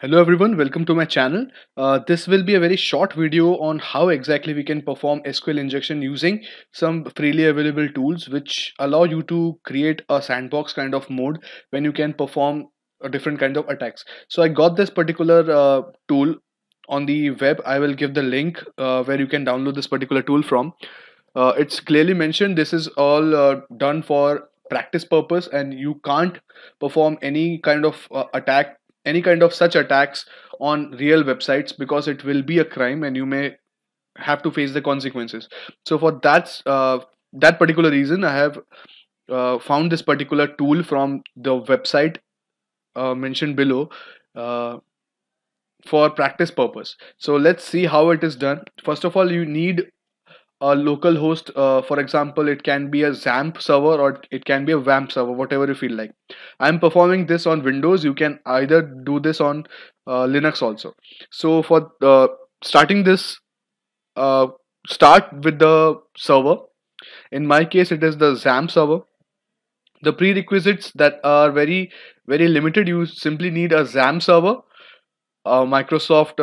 Hello everyone, welcome to my channel. This will be a very short video on how exactly we can perform SQL injection using some freely available tools which allow you to create a sandbox kind of mode when you can perform a different kind of attacks. So I got this particular tool on the web. I will give the link where you can download this particular tool from. It's clearly mentioned this is all done for practice purpose and you can't perform any kind of attack, any kind of such attacks on real websites because it will be a crime and you may have to face the consequences. So for that particular reason I have found this particular tool from the website mentioned below uh, for practice purpose. So let's see how it is done. First of all, you need a local host. For example, it can be a XAMPP server or it can be a WAMP server, whatever you feel like. I'm performing this on Windows. You can either do this on Linux also. So for starting this, uh, start with the server. In my case, it is the XAMPP server. The prerequisites that are very limited. You simply need a XAMPP server, Microsoft,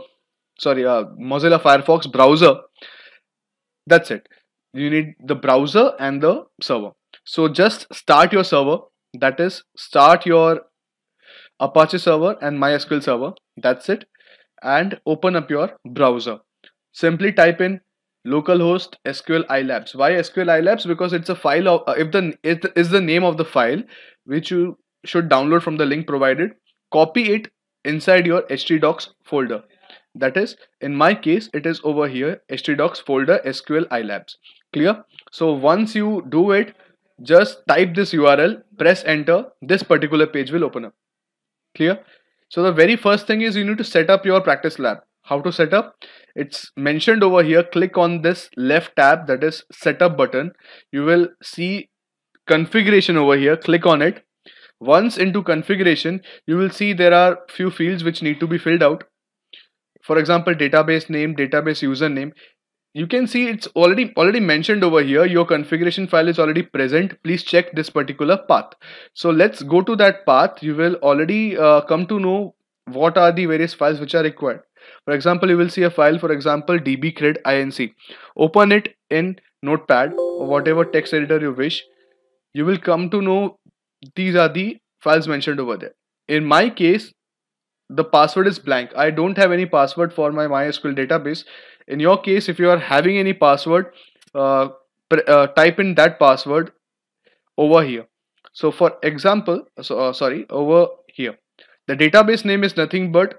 Mozilla Firefox browser. That's it. You need the browser and the server. So just start your server. That is, start your Apache server and MySQL server. That's it. And open up your browser. Simply type in localhost SQL iLabs. Why SQL iLabs? Because it's a file of if the it is the name of the file which you should download from the link provided. Copy it inside your htdocs folder. That is, in my case, it is over here, htdocs folder SQL iLabs. Clear? So once you do it, just type this URL, press enter. This particular page will open up. Clear? So the very first thing is you need to set up your practice lab. How to set up? It's mentioned over here. Click on this left tab, that is setup button. You will see configuration over here. Click on it. Once into configuration, you will see there are few fields which need to be filled out. For example, database name, database username. You can see it's already mentioned over here. Your configuration file is already present. Please check this particular path. So let's go to that path. You will already come to know what are the various files which are required. For example, you will see a file, for example, dbcred inc. Open it in notepad or whatever text editor you wish. You will come to know these are the files mentioned over there. In my case, the password is blank. I don't have any password for my MySQL database. In your case, if you are having any password, uh, type in that password over here. So for example, over here, the database name is nothing but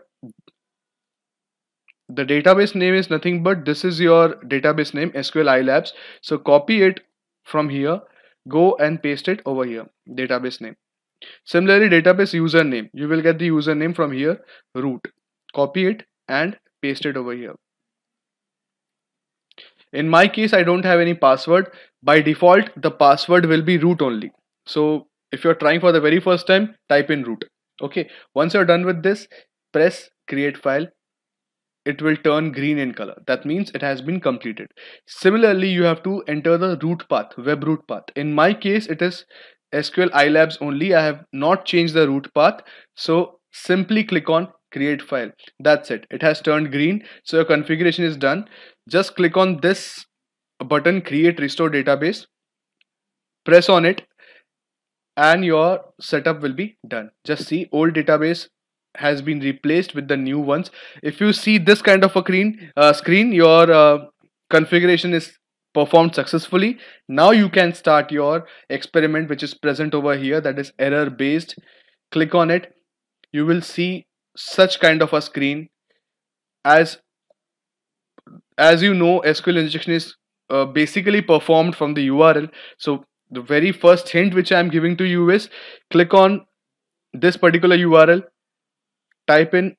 this is your database name, SQL iLabs. So copy it from here, go and paste it over here, database name. Similarly, database username, you will get the username from here, root. Copy it and paste it over here. In my case, I don't have any password. By default, the password will be root only. So if you're trying for the very first time, type in root. Okay, once you're done with this, press create file. It will turn green in color. That means it has been completed. Similarly, you have to enter the root path, web root path. In my case, it is SQL iLabs only. I have not changed the root path. So simply click on create file. That's it. It has turned green. So your configuration is done. Just click on this button, create restore database. Press on it and your setup will be done. Just see, old database has been replaced with the new ones. If you see this kind of a screen, your configuration is performed successfully. Now you can start your experiment which is present over here, that is error based. Click on it. You will see such kind of a screen. As you know, SQL injection is basically performed from the URL. So the very first hint which I am giving to you is click on this particular URL, type in,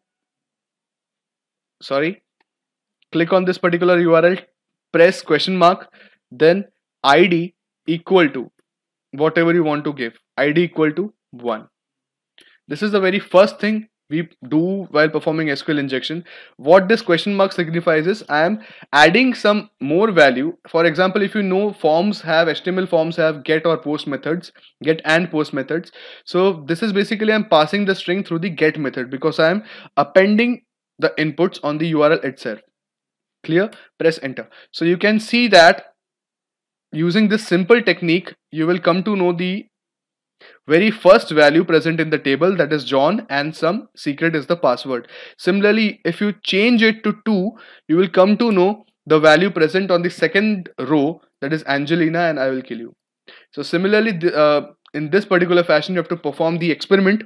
click on this particular URL, press question mark, then ID equal to whatever you want to give, ID equal to 1. This is the very first thing we do while performing SQL injection. What this question mark signifies is I am adding some more value. For example, if you know forms have HTML forms have get or post methods, get and post methods. So this is basically I'm passing the string through the get method because I am appending the inputs on the URL itself. Clear? Press enter. So you can see that using this simple technique, you will come to know the very first value present in the table, that is John, and some secret is the password. Similarly, if you change it to 2, you will come to know the value present on the second row, that is Angelina, and I will kill you. So similarly, in this particular fashion, you have to perform the experiment.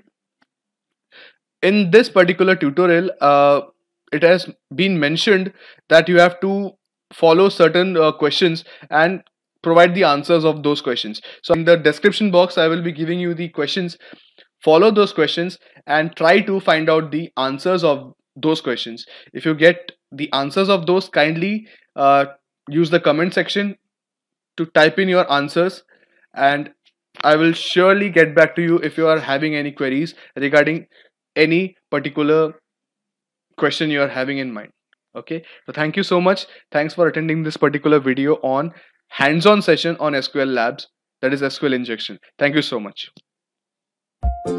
In this particular tutorial, it has been mentioned that you have to follow certain questions and provide the answers of those questions. So in the description box, I will be giving you the questions. Follow those questions and try to find out the answers of those questions. If you get the answers of those, kindly use the comment section to type in your answers, and I will surely get back to you if you are having any queries regarding any particular question you are having in mind. Okay, so thank you so much. Thanks for attending this particular video on hands-on session on SQL Labs, that is SQL injection. Thank you so much.